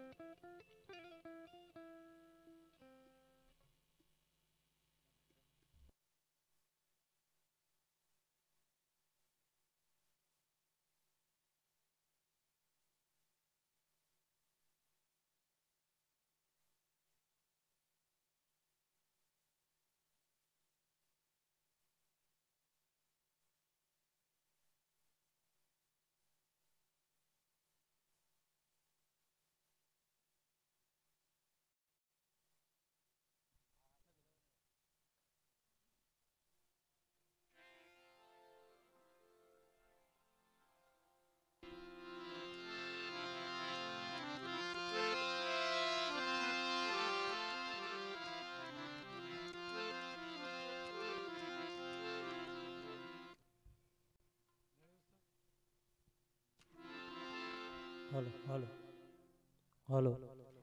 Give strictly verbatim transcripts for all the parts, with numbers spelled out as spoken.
Hello hello hello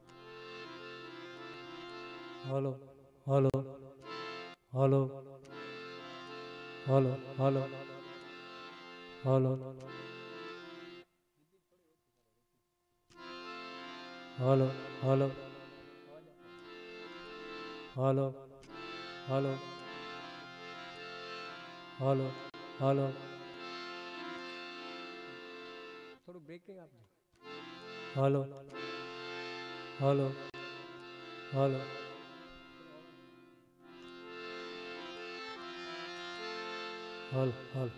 hello hello hello hello hello hello hello hello hello hello hello hello थोड़ा breaking आप hello hello hello hello hello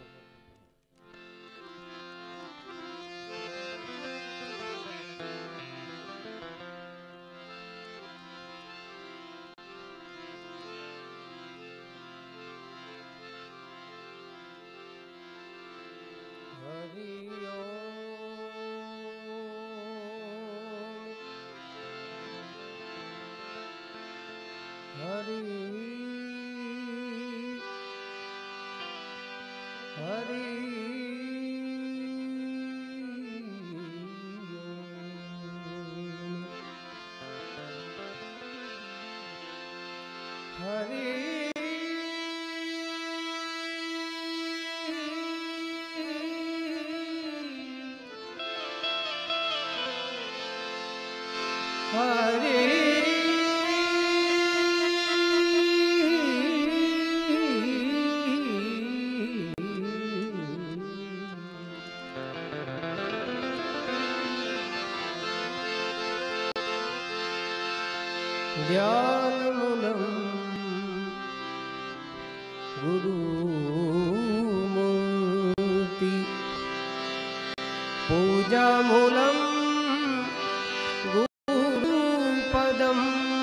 ध्यानमूलं गुरुमूर्ति पूजामूलं गुरुपदम्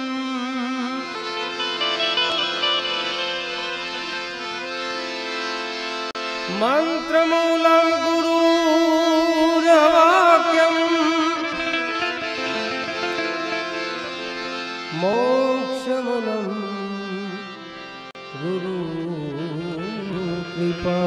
मंत्रमूलं गुरुर्वाक्यम् मोक्षमूलं गुरु कृपा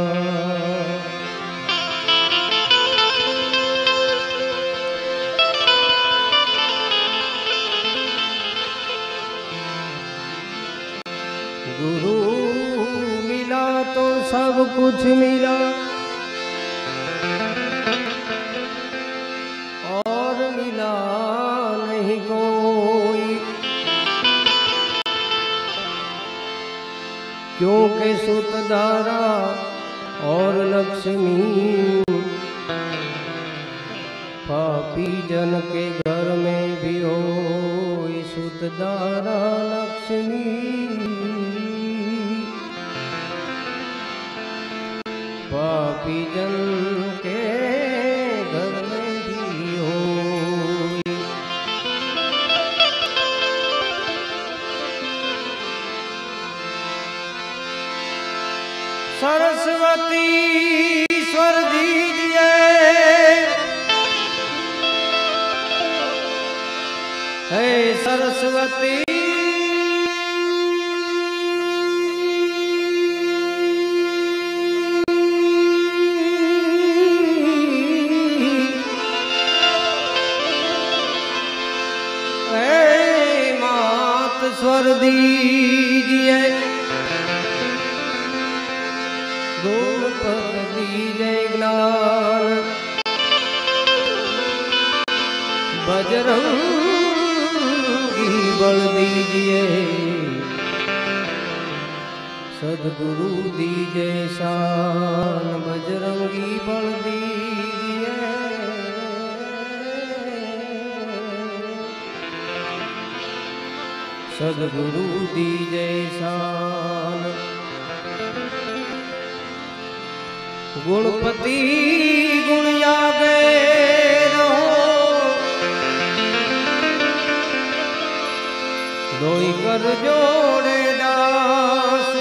गुरु मिला तो सब कुछ मिला और मिला नहीं कोई, क्योंकि सूतधारा और लक्ष्मी पापी जन के घर में भी हो। सूतधारा लक्ष्मी पापी जन के घर में भी हो। सरस्वती ईश्वर दीजिए, हे सरस्वती स्वर दीजिए, गुण पद दीजिए ज्ञान, बजरंग दीजिए, सदगुरु दीजे शान, बजरंगी बल दीजिए। सदगुरु दीजे शान, गुणपति गुण जागे रहो, दोई कर जोड़े दास,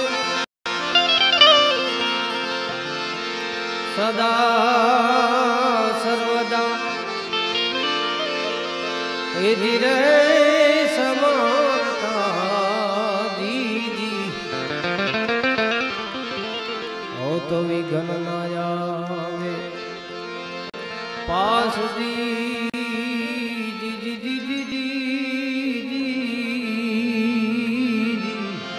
सदा सर्वदा इधरे समानता दीजी, हो तो विघ्न न आवे पास दी जी जी जी जी जी जी जी।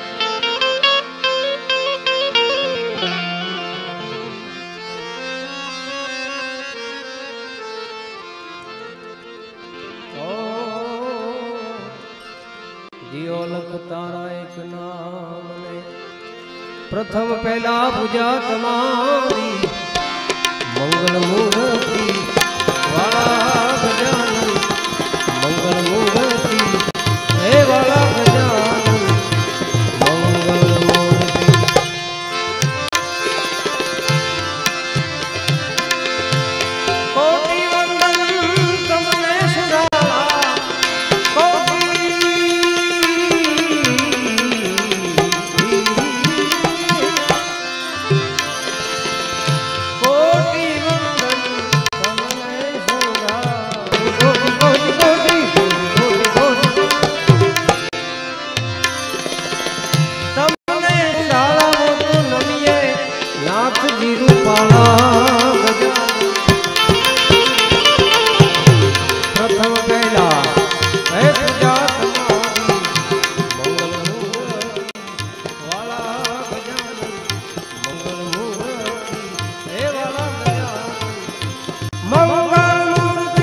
जियो लख तारा एक नाम ने, प्रथम पहला पूजा तुम्हारी, मंगल मूर्ति वाला गजानन, मंगल मूर्ति हे वाला गजानन, मंगल मूर्ति। कोटि वंदन तुमने सुधारा, कोटि कोटि वंदन तुमने सुधारा, कोटि कोटि कोटि कोटि कोटि तुमने सुधारा। वो तो नमिए नाथ जी रूपाला गजानन, प्रथम पहला है पूजा तुम्हारी, मंगल मूर्ति वाला गजानन, मंगल मूर्ति हे वाला गजानन, मंगल मूर्ति।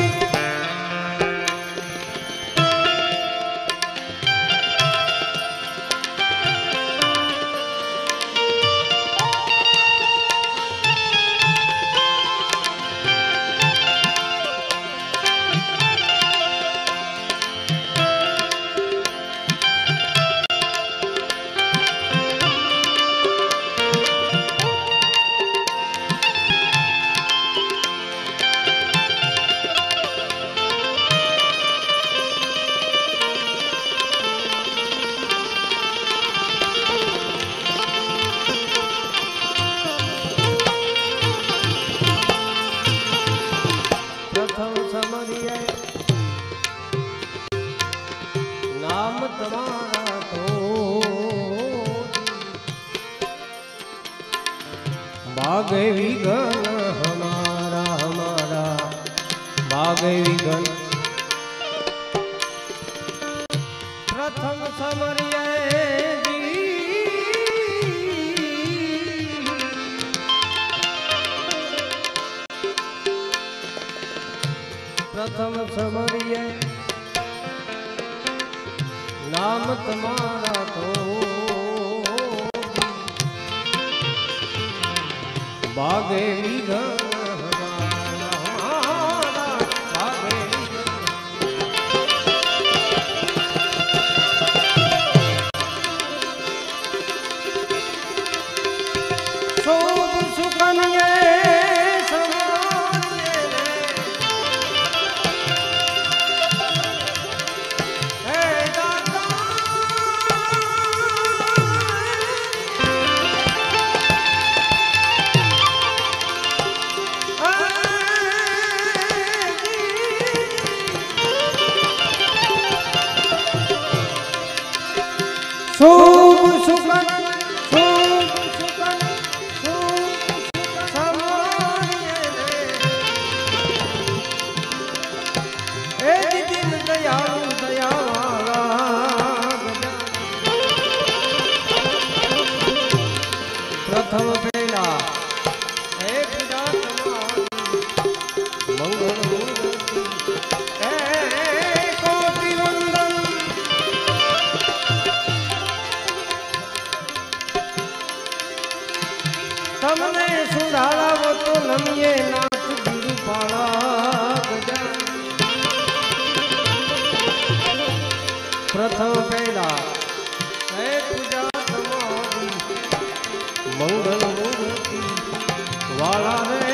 प्रथम समरिए नाम तुम्हारा तो, भागे विघन हमारा हमारा, भागे विघन। प्रथम समरिए जी, प्रथम समरिए नाम तुम्हारा तो, भागे विघन हमारा हमारा, भागे विघन। शोभ सुखन ये समान्य हे दाता, शुभ सुखन शुभ सुखन शुभ समान्य ए दिन दयालु दया वाला प्रथम पहला एक जात मंगल मूर्ति कोटि वंदन મંગલ મૂર્તિ વાળા રે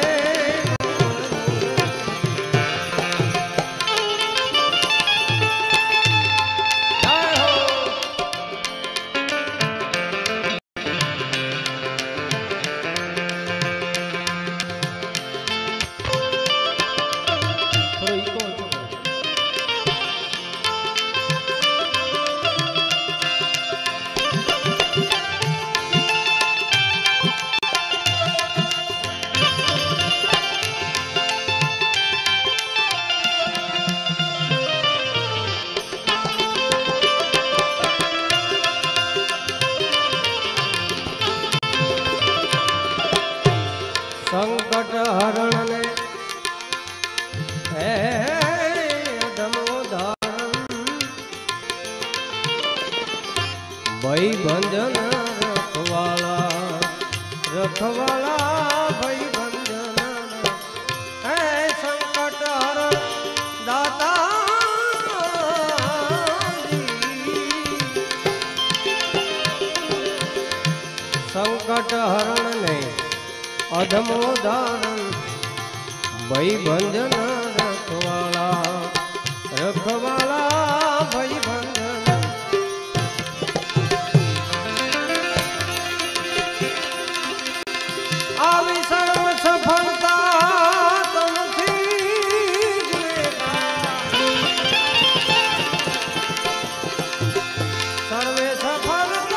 સંકટ હરણ ને હે ધમોધારણ ભાઈ ભંજન રખવાળા રખવાળા ભાઈ ભંજન હે સંકટ હરણ દાતા સંકટ હરણ ને અધમોદારણ ભાઈ ભંજન રખવાળા રખવાળા ભાઈ ભંજન આવી સર્વ સફળતા તમથી જ સર્વે સફળતા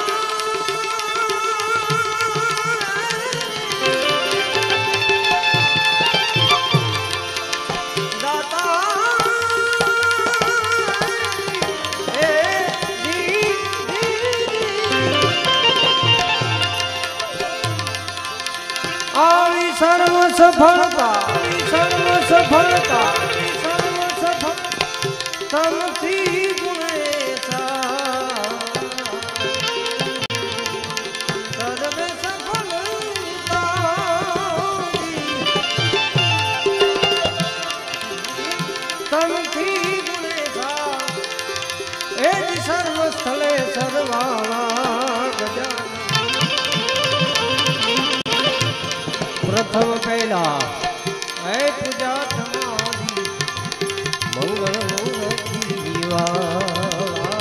આવી સર્વ સફળતા સર્વ સફળતા સર્વ સફળ તમથી ગુણેશા સર્વે સફળતા તમથી ગુણેશા એ જ સર્વ સ્થળે સર્વાળા ગજાનન પ્રથમ પહેલા હે પૂજા તમારી મંગળ મૂર્તિ વાળા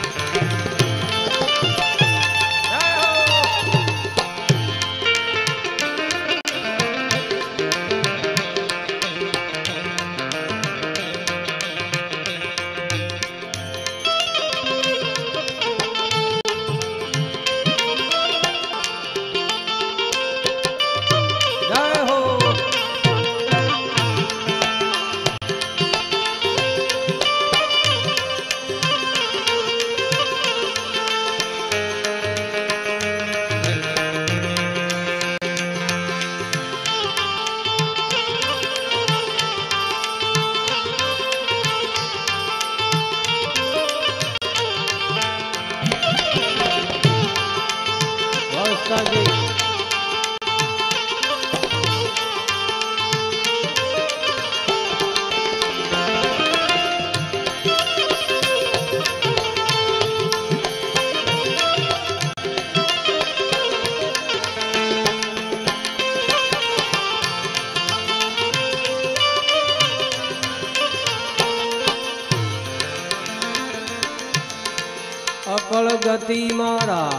અકળ ગતિ મારા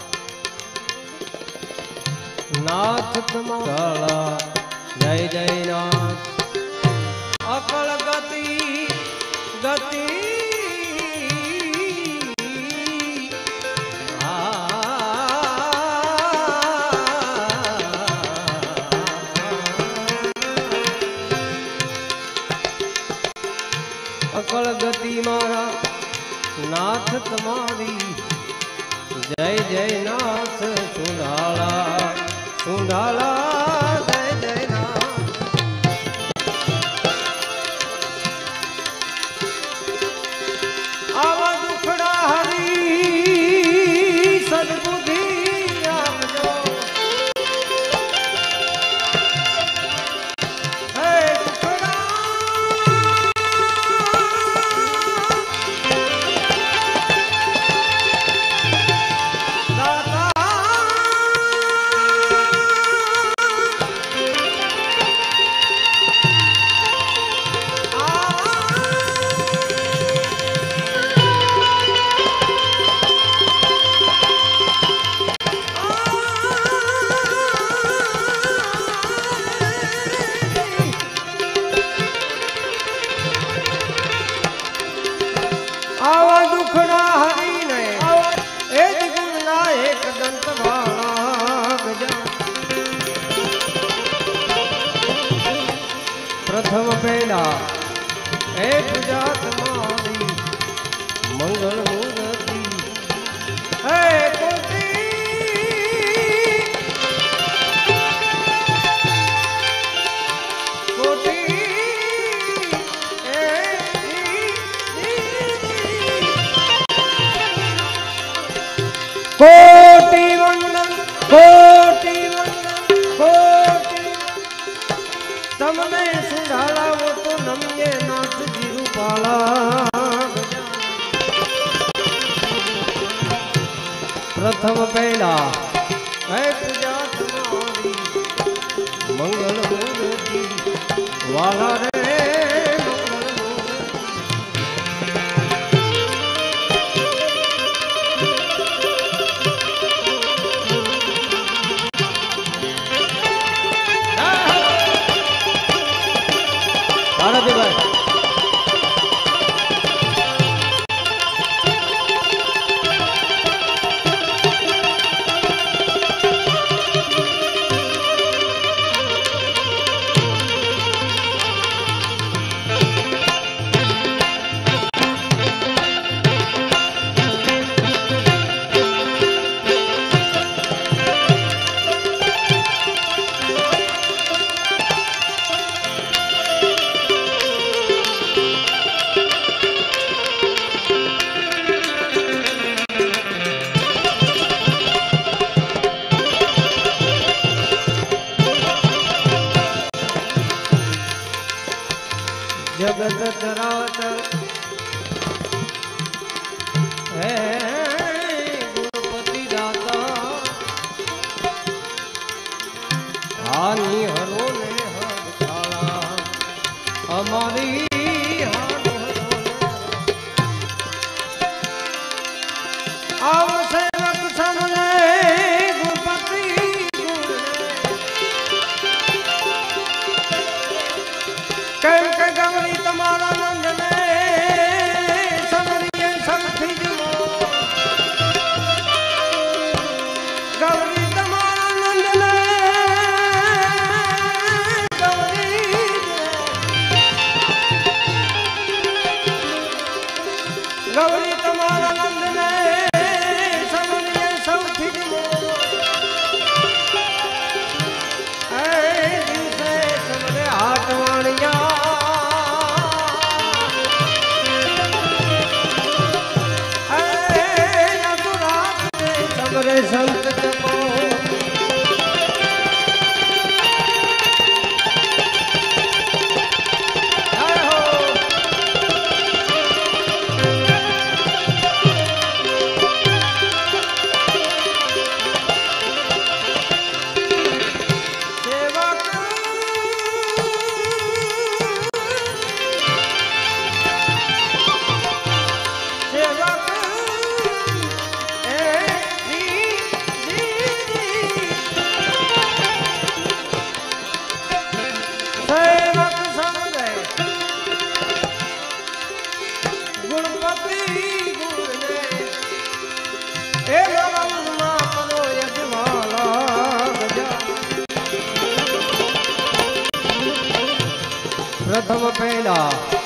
નાથ તમારા જય જય નાથ અકળ ગતિ ગતિ અકળ ગતિ મારા નાથ તમારી જય જય નાથ સુંઢાળા સુંઢાળા જય જય નાથ આવા દુખડા હરી સદબુદ્ધિ આપજો હે દુખડા દાતા कोटि वंदन कोटि वंदन कोटि तमने सुंढाला वो तो नमिये नाथ जी रूपाला प्रथम पहला है पूजा तुम्हारी मंगल मूर्ति वाला रे भारती भाई जगत चराचर है गुणपति दाता हानि हरो ने हर खाला हमारी हानि हरो आओ सेवक समझे गुणपति गुण कैम के गौरी तुम्हारा नंद ने समरिए समथी जमो गौरी तुम्हारा नंद ने गौरी गौरी तुम्हारा नंद ने समरिए समथी जमो ऐ दिवसे समरे हाथ वाणिया संत जपो प्रथम पहला